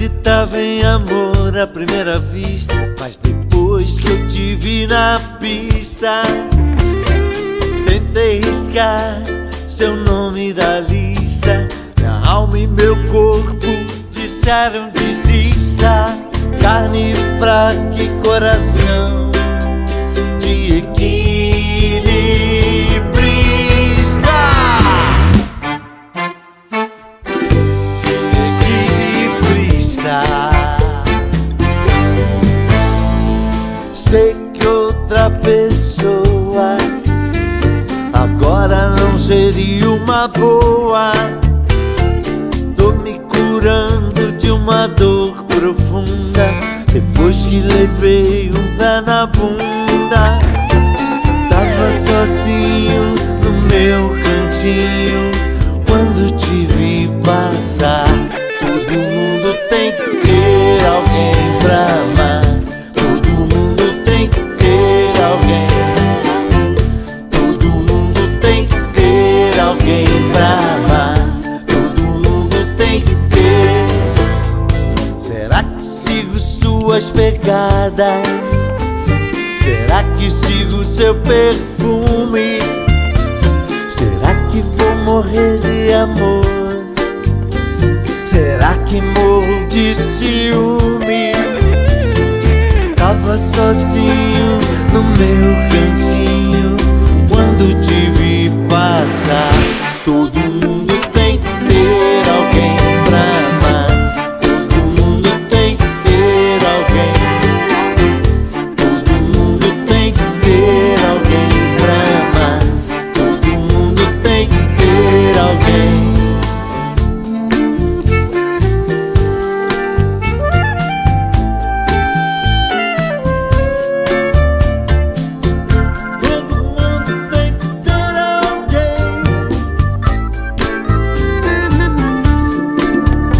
acreditava em amor à primeira vista, mas depois que eu te vi na pista, tentei riscar seu nome da lista. Minha alma e meu corpo disseram desista. Carne fraca e coração de equilibrista. De equilibrista. Sei que outra pessoa agora não seria uma boa. Tô me curando de uma dor profunda, depois que levei um pé na bunda. Tava sozinho no meu cantinho quando te vi passar. Todo mundo tem que ter alguém pra amar. Todo mundo tem que ter alguém. Todo mundo tem que ter alguém pra amar. Todo mundo tem que ter. Será que sigo suas pegadas? Será que sigo seu perfume? Será que vou morrer de amor? Será que morro de ciúme? Tava sozinho no meu cantinho quando te vi passar. Todo mundo tem que ter alguém pra amar. Todo mundo tem que ter alguém. Todo mundo tem que ter alguém pra amar. Todo mundo tem que ter alguém.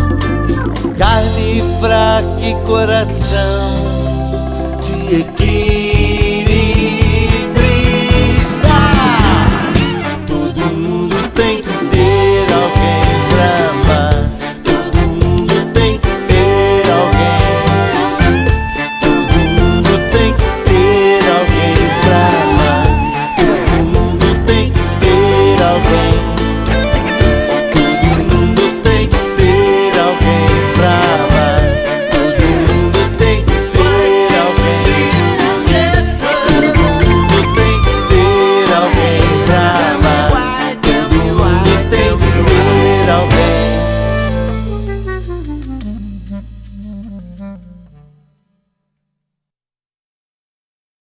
Carne fraca e coração de equilíbrio.